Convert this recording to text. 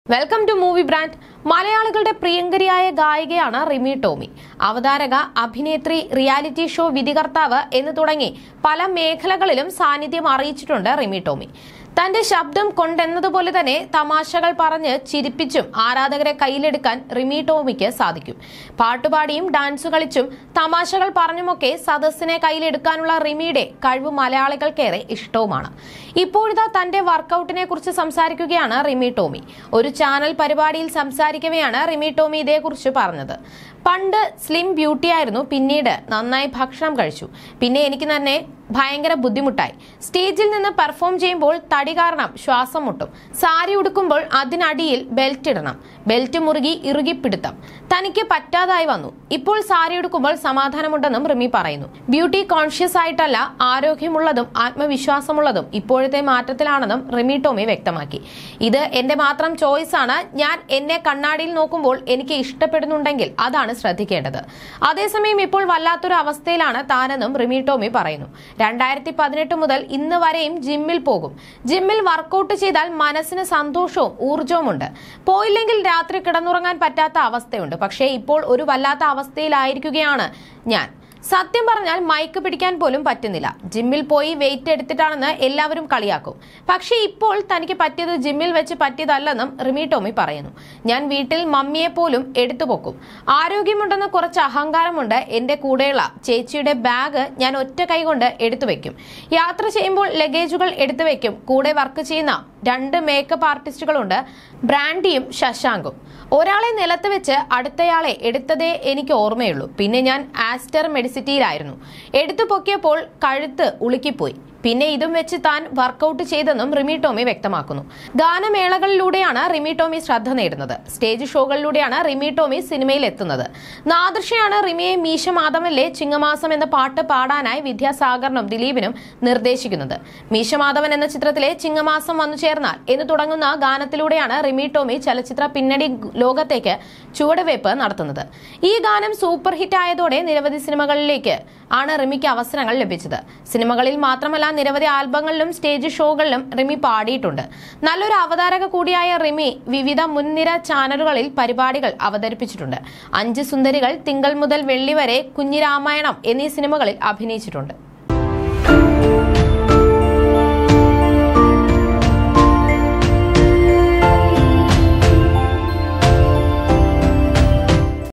Welcome to movie brand. മലയാളികളുടെ പ്രിയങ്കരിയായ ഗായികയാണ് റിമി ടോമി. അവതാരക, അഭിനേത്രി, റിയാലിറ്റി ഷോ വിധികർത്താവ് എന്ന് തുടങ്ങി പല മേഖലകളിലും സാന്നിധ്യം അറിയിച്ചിട്ടുണ്ട് റിമി ടോമി. തന്റെ ശബ്ദം കൊണ്ടെന്നതുപോലെ തന്നെ തമാശകൾ പറഞ്ഞ് ചിരിപ്പിച്ചും ആരാധകരെ കയ്യിലെടുക്കാൻ റിമി ടോമിക്ക് സാധിക്കും. പാട്ടുപാടിയും ഡാൻസ് കളിച്ചും തമാശകൾ പറഞ്ഞുമൊക്കെ സദസ്സിനെ കയ്യിലെടുക്കാനുള്ള റിമിയുടെ കഴിവ് മലയാളികൾക്കേറെ ഇഷ്ടവുമാണ്. ഇപ്പോഴിതാ തന്റെ വർക്കൌട്ടിനെ കുറിച്ച് സംസാരിക്കുകയാണ് റിമി ടോമി. ഒരു ചാനൽ പരിപാടിയിൽ സംസാരിക്കവെയാണ് റിമി ടോമി ഇതേക്കുറിച്ച് പറഞ്ഞത്. പണ്ട് സ്ലിം ബ്യൂട്ടി ആയിരുന്നു, പിന്നീട് നന്നായി ഭക്ഷണം കഴിച്ചു, പിന്നെ എനിക്ക് തന്നെ ഭയങ്കര ബുദ്ധിമുട്ടായി. സ്റ്റേജിൽ നിന്ന് പെർഫോം ചെയ്യുമ്പോൾ തടി കാരണം ശ്വാസം മുട്ടും. സാരി ഉടുക്കുമ്പോൾ അതിനടിയിൽ ബെൽറ്റ് ഇടണം, ബെൽറ്റ് മുറുകി ഇറുകിപ്പിടുത്തം തനിക്ക് പറ്റാതായി വന്നു. ഇപ്പോൾ സാരി ഉടുക്കുമ്പോൾ സമാധാനമുണ്ടെന്നും റിമി പറയുന്നു. ബ്യൂട്ടി കോൺഷ്യസ് ആയിട്ടല്ല, ആരോഗ്യമുള്ളതും ആത്മവിശ്വാസമുള്ളതും ഇപ്പോഴത്തെ മാറ്റത്തിലാണെന്നും റിമി ടോമി വ്യക്തമാക്കി. ഇത് എന്റെ മാത്രം ചോയ്സ് ആണ്. ഞാൻ എന്നെ കണ്ണാടിയിൽ നോക്കുമ്പോൾ എനിക്ക് ഇഷ്ടപ്പെടുന്നുണ്ടെങ്കിൽ അതാണ് ശ്രദ്ധിക്കേണ്ടത്. അതേസമയം ഇപ്പോൾ വല്ലാത്തൊരു അവസ്ഥയിലാണ് താനെന്നും റിമി ടോമി പറയുന്നു. 2018 മുതൽ ഇന്ന് വരെയും ജിമ്മിൽ പോകും. ജിമ്മിൽ വർക്കൗട്ട് ചെയ്താൽ മനസ്സിന് സന്തോഷവും ഊർജവുമുണ്ട്. പോയില്ലെങ്കിൽ രാത്രി കിടന്നുറങ്ങാൻ പറ്റാത്ത അവസ്ഥയുണ്ട്. പക്ഷേ ഇപ്പോൾ ഒരു വല്ലാത്ത അവസ്ഥയിലായിരിക്കുകയാണ് ഞാൻ. സത്യം പറഞ്ഞാൽ മൈക്ക് പിടിക്കാൻ പോലും പറ്റുന്നില്ല. ജിമ്മിൽ പോയി വെയിറ്റ് എടുത്തിട്ടാണെന്ന് എല്ലാവരും കളിയാക്കും. പക്ഷേ ഇപ്പോൾ തനിക്ക് പറ്റിയത് ജിമ്മിൽ വെച്ച് പറ്റിയതല്ലെന്നും റിമി ടോമി പറയുന്നു. ഞാൻ വീട്ടിൽ മമ്മിയെ പോലും എടുത്തു പൊക്കും. ആരോഗ്യമുണ്ടെന്ന് കുറച്ച് അഹങ്കാരമുണ്ട്. എന്റെ കൂടെയുള്ള ചേച്ചിയുടെ ബാഗ് ഞാൻ ഒറ്റ കൈ കൊണ്ട് എടുത്തു വെക്കും. യാത്ര ചെയ്യുമ്പോൾ ലഗേജുകൾ എടുത്തു വെക്കും. കൂടെ വർക്ക് ചെയ്യുന്ന 2 മേക്കപ്പ് ആർട്ടിസ്റ്റുകളുണ്ട്, ബ്രാൻഡിയും ശശാങ്കും. ഒരാളെ നിലത്ത് വെച്ച് അടുത്തയാളെ എടുത്തതേ എനിക്ക് ഓർമ്മയുള്ളൂ. പിന്നെ ഞാൻ ആസ്റ്റർ മെഡിസിറ്റിയിലായിരുന്നു. എടുത്തു പൊക്കിയപ്പോൾ കഴുത്ത് ഉളുക്കിപ്പോയി. പിന്നെ ഇതും വെച്ച് താൻ വർക്കൗട്ട് ചെയ്തെന്നും റിമി ടോമി വ്യക്തമാക്കുന്നു. ഗാനമേളകളിലൂടെയാണ് റിമി ടോമി ശ്രദ്ധ നേടുന്നത്. സ്റ്റേജ് ഷോകളിലൂടെയാണ് റിമി ടോമി സിനിമയിൽ എത്തുന്നത്. നാദൃഷയാണ് റിമിയെ മീശ മാധവനിലെ ചിങ്ങമാസം എന്ന പാട്ട് പാടാനായി വിദ്യാസാഗറിനും ദിലീപിനും നിർദ്ദേശിക്കുന്നത്. മീശ മാധവൻ എന്ന ചിത്രത്തിലെ ചിങ്ങമാസം വന്നു ചേർന്നാൽ എന്ന് തുടങ്ങുന്ന ഗാനത്തിലൂടെയാണ് റിമി ടോമി ചലച്ചിത്ര പിന്നണി ലോകത്തേക്ക് ചുവടുവയ്പ് നടത്തുന്നത്. ഈ ഗാനം സൂപ്പർ ഹിറ്റ് ആയതോടെ നിരവധി സിനിമകളിലേക്ക് ആണ് റിമിക്ക് അവസരങ്ങൾ ലഭിച്ചത്. സിനിമകളിൽ മാത്രമല്ല, നിരവധി ആൽബങ്ങളിലും സ്റ്റേജ് ഷോകളിലും റിമി പാടിയിട്ടുണ്ട്. നല്ലൊരു അവതാരക കൂടിയായ റിമി വിവിധ മുൻനിര ചാനലുകളിൽ പരിപാടികൾ അവതരിപ്പിച്ചിട്ടുണ്ട്. 5 സുന്ദരികൾ, തിങ്കൾ മുതൽ വെള്ളി വരെ, കുഞ്ഞിരാമായണം എന്നീ സിനിമകളിൽ അഭിനയിച്ചിട്ടുണ്ട്.